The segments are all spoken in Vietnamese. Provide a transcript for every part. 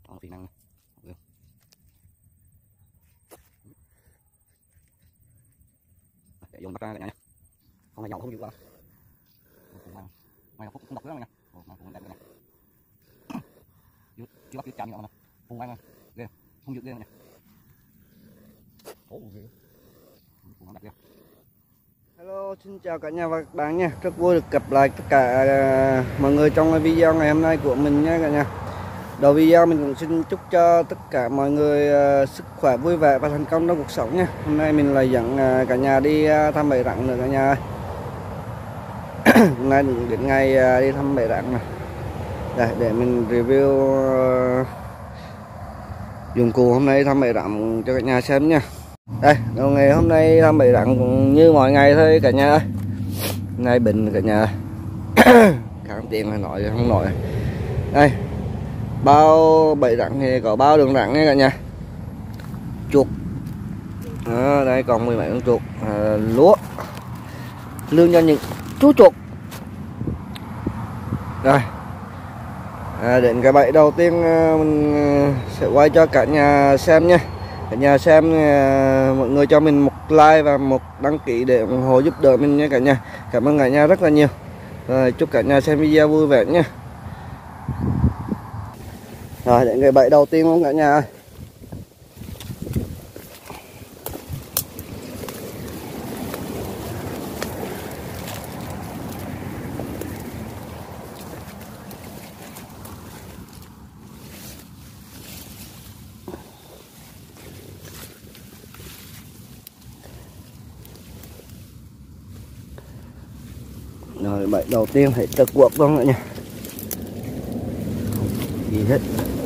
Còn phì năng để dùng bắt ra cả nhà nha. Con này dầu không dữ quá. Mày cũng đọc nữa nha. Mà cũng đẹp này. Chưa bắt chạm nữa nè. Phun ngay ghê. Không dữ ghê nha. Ồ ghê. Cũng đẹp ghê. Hello, xin chào cả nhà và các bạn nha. Rất vui được gặp lại tất cả mọi người trong video ngày hôm nay của mình nha cả nhà. Đầu video mình cũng xin chúc cho tất cả mọi người sức khỏe vui vẻ và thành công trong cuộc sống nha. Hôm nay mình lại dẫn cả nhà đi thăm bãi rặng nữa cả nhà ơi. Hôm nay đến ngày đi thăm bãi rặng này. Đây, để mình review dụng cụ hôm nay thăm bãi rặng cho cả nhà xem nha. Đây, đầu ngày hôm nay thăm bãi rặng cũng như mọi ngày thôi cả nhà ơi. Nay bình cả nhà. Kháng tiền là nói không nổi. Đây, bao bãi rặng thì có bao đường rặng nha cả nhà. Chuột. Đây còn 10 mấy con chuột. Lúa. Lương cho những chú chuột. Rồi. Đến cái bãi đầu tiên mình sẽ quay cho cả nhà xem nha. Cả nhà xem mọi người cho mình một like và một đăng ký để ủng hộ giúp đỡ mình nha cả nhà. Cảm ơn cả nhà rất là nhiều. Rồi, chúc cả nhà xem video vui vẻ nha. Rồi đến cái bãi đầu tiên luôn cả nhà ơi. Rồi bãi đầu tiên phải trực cuộc luôn cả nhà. Gì hết.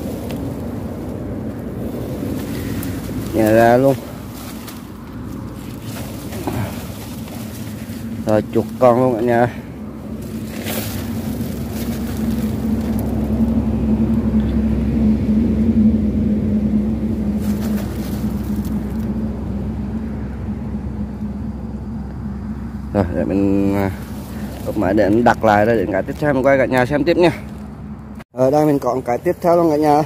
Nhà ra luôn. Rồi chuột con luôn cả nhà. Rồi để mình lúc máy để mình đặt lại rồi đến cái tiếp theo mình quay cả nhà xem tiếp nha. Ở đây mình còn cái tiếp theo luôn cả nhà.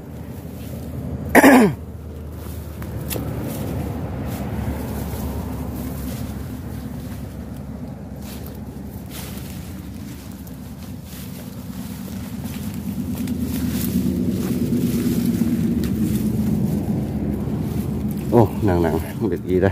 Ồ, nặng không biết gì đây.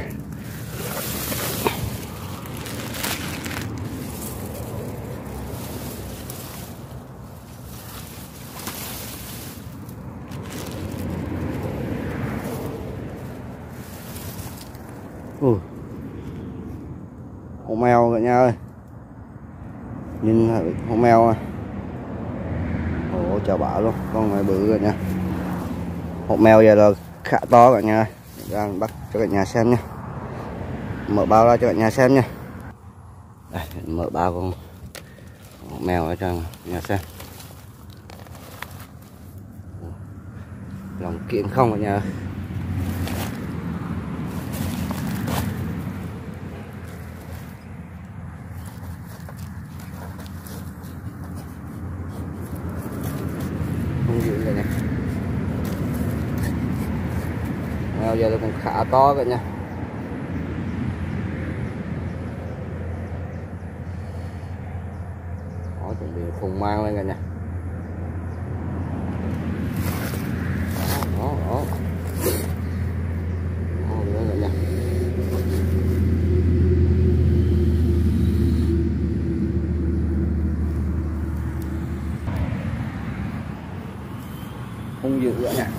Hổ mèo cả nhà ơi, nhìn hổ mèo à. Ồ chào bả luôn, con này bự rồi nha. Hổ mèo giờ là khá to cả nhà. Đang bắt cho cả nhà xem nha. Mở bao ra cho cả nhà xem nha. Đây, mở bao con hổ mèo ra cho cả nhà xem. Lòng kiện không cả nhà. Mèo giờ nó còn khá to cả nha. Đó, chuẩn bị phùng mang lên cả nhà. Đó. Đó nữa cả nhà. Không dữ cả nhà.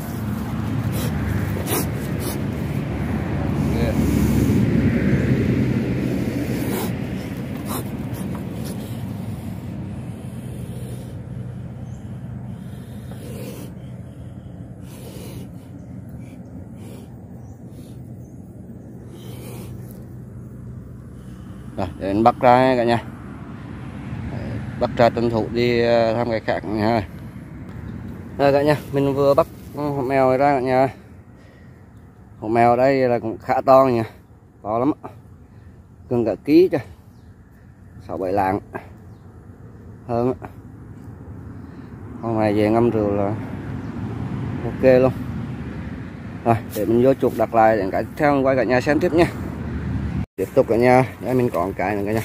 Rồi, để mình bắt ra cả nhà. Bắt ra tranh thủ đi thăm cái khác nha. Rồi cả nhà, mình vừa bắt con hổ mèo này ra cả nhà. Hổ mèo ở đây là cũng khá to nha. To lắm. Gần cả ký chứ. 6-7 lạng. Hơn. Con này về ngâm rượu là ok luôn. Rồi để mình vô chuột đặt lại để cái tiếp theo quay cả nhà xem tiếp nha. Tiếp tục cả nhà, đây mình còn cái nữa cả nhà.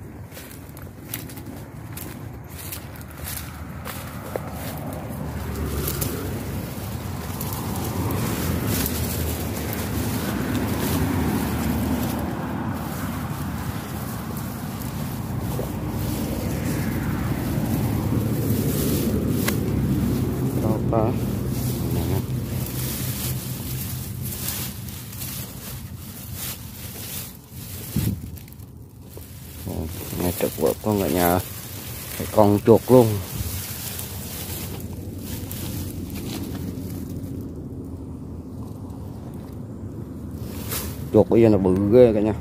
Đó. Này trực vợ con ở nhà con chuột luôn. Chuột bây giờ là bự ghê cả nhà.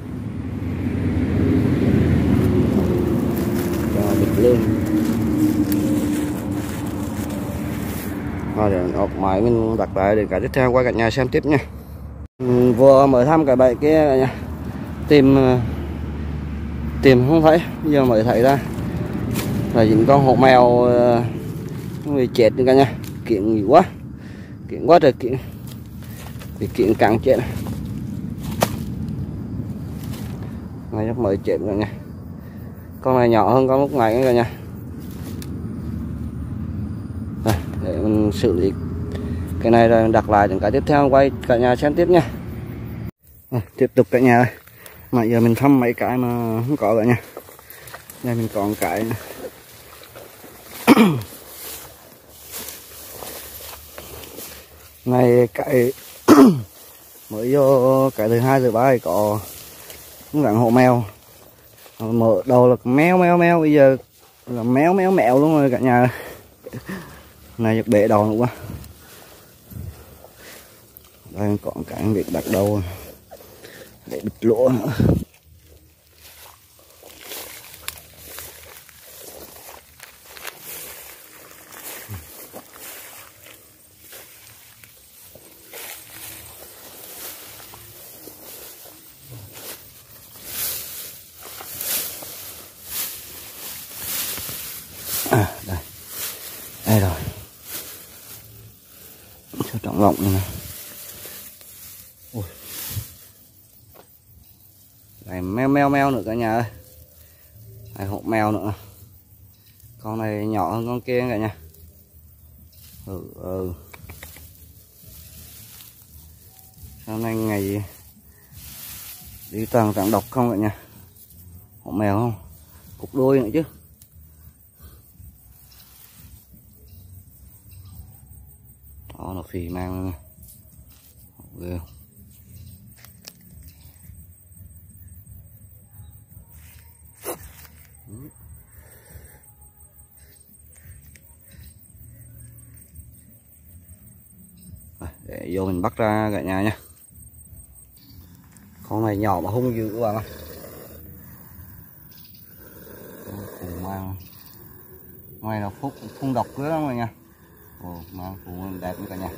Cho bịt lên. Rồi để ọc máy mình đặt lại để cái tiếp theo qua cả nhà xem tiếp nha. Vừa mới thăm cái bẫy kia cả nhà. Tìm không thấy, bây giờ mới thấy ra là những con hổ mèo bị chết nữa cả nhà. Kiện nhiều quá, kiện quá trời kiện, bị kiện càng chết này chắc mới chết rồi nha. Con này nhỏ hơn con lúc này cả nhà. Đây, để mình xử lý cái này rồi đặt lại những cái tiếp theo quay cả nhà xem tiếp nha. Tiếp tục cả nhà. Mà giờ mình thăm mấy cái mà không có cả nhà. Đây mình còn cái này cái mới vô cái thứ 2 thứ 3 có dạng hộ mèo. Mở đầu là mèo bây giờ là mèo luôn rồi cả nhà. Này giật bể đầu nữa quá. Đây còn cái việc đặt đầu để bịt lỗ nữa. Đây rồi, cho trọng vọng này. Ui. Đây mèo nữa cả nhà ơi. Đây hộ mèo nữa. Con này nhỏ hơn con kia cả nhà. Sau này ngày đi toàn độc không cả nhà. Hộ mèo không? Cục đôi nữa chứ. Đó nó phì mang ghê. Để vô mình bắt ra cả nhà nha. Con này nhỏ mà hung dữ các bạn ơi. Mang ngoài là phun độc nữa rồi nha. Ồ, mang phù đẹp nữa cả nhà.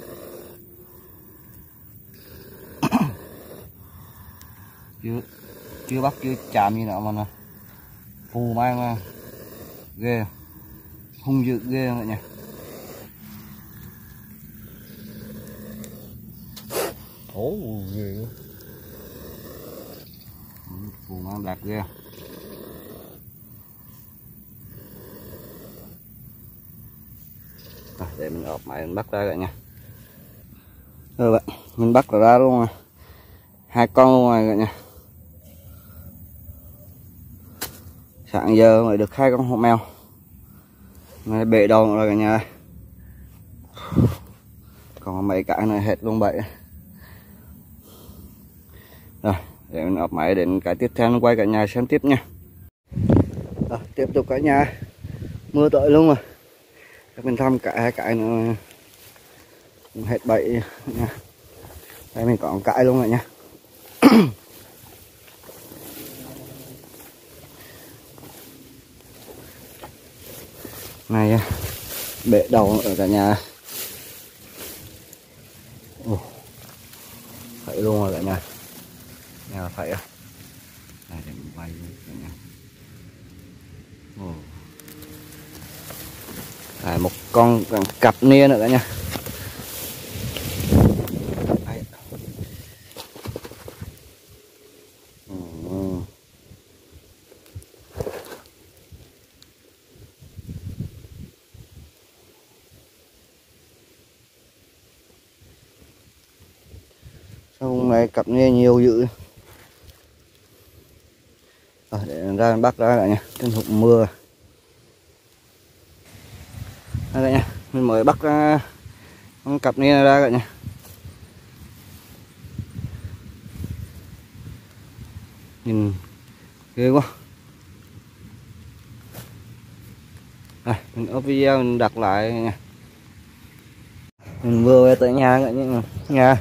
chưa bắt chưa chạm gì nào mà nè. Phù mang ghê, hung dữ ghê cả nhà. Ồ ghê, phù mang đẹp ghê. Để mình ộp máy mình bắt ra cả nha. Rồi bạn, mình bắt ra luôn rồi. 2 con luôn rồi cả nhà. Sáng giờ mới được 2 con hổ mèo. Này bể đầu rồi cả nhà. Còn mấy cái này hết luôn bậy. Rồi, để mình ộp máy đến cái tiếp theo quay cả nhà xem tiếp nha. Rồi, tiếp tục cả nhà. Mưa tới luôn rồi. Mình thăm cả cái nữa hết bậy nha. Đây mình còn cái luôn rồi nha. Này bể đầu ở cả nhà. Phải luôn rồi cả nhà. Nhà phải à. Đây để mình quay cả nhà. Đây, một con cặp nia nữa cả nhà. Hôm nay cặp nghe nhiều dữ. Rồi, để ra bắt ra cả nha, trên hụt mưa. Đây cả nha, mình mới bắt ra con cặp nghe ra cả nha. Nhìn ghê quá. Rồi, mình up video mình đặt lại nha. Mình vừa về tới nhà cả nhà.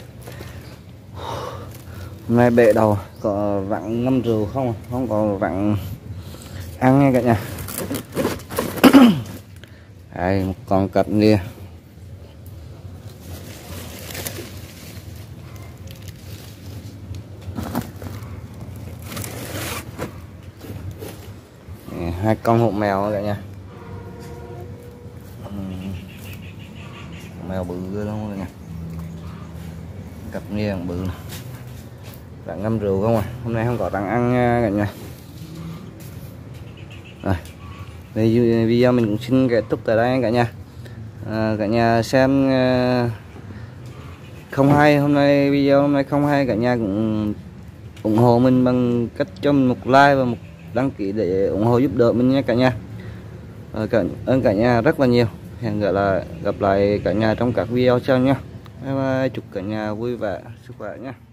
Hôm nay bệ đầu có rặng ngâm rượu không? Không có rặng ăn nha cả nhà. Đây, một con cặp nia. Hai con hộp mèo cả nhà. Mèo bự ghê lắm cả nhà. Cặp nia bự. Rặng ngâm rượu không à? Hôm nay không có rặng ăn nha cả nhà. Rồi, đây video mình cũng xin kết thúc tại đây cả nhà. Cả nhà xem không hay, hôm nay video hôm nay không hay, cả nhà cũng ủng hộ mình bằng cách cho mình một like và một đăng ký để ủng hộ giúp đỡ mình nha cả nhà. Cảm ơn cả nhà rất là nhiều. Hẹn gặp lại cả nhà trong các video sau nha. Bye bye, chúc cả nhà vui vẻ, sức khỏe nha.